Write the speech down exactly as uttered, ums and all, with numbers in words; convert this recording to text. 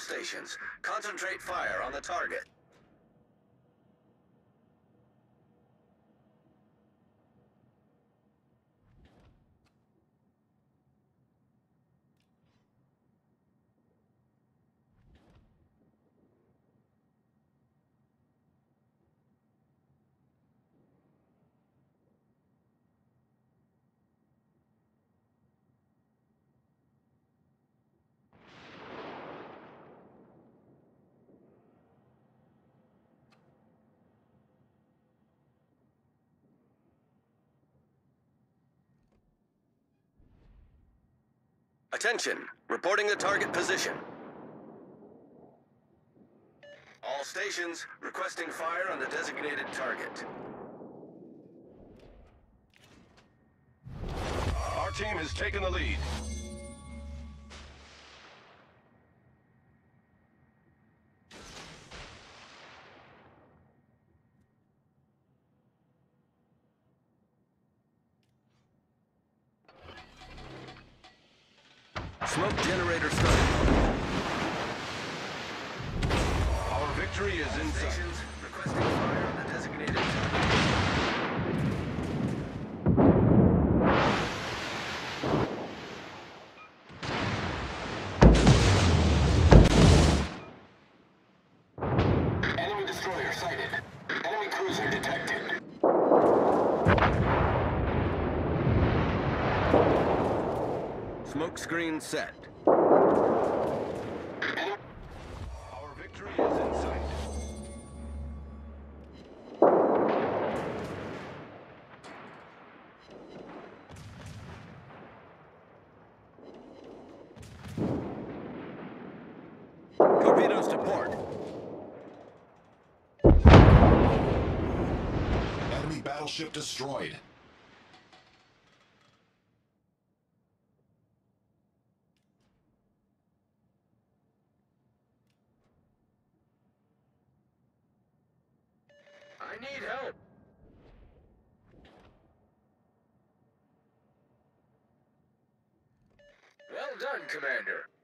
stations. Concentrate fire on the target. Attention, reporting the target position. All stations requesting fire on the designated target. Our team has taken the lead. Smoke generator started. Our victory is in sight. Stations requesting fire on the designated target. Enemy destroyer sighted. Enemy cruiser detected. Smoke screen set. Our victory is in sight. Torpedoes to port. Enemy battleship destroyed. I need help. Well done, Commander.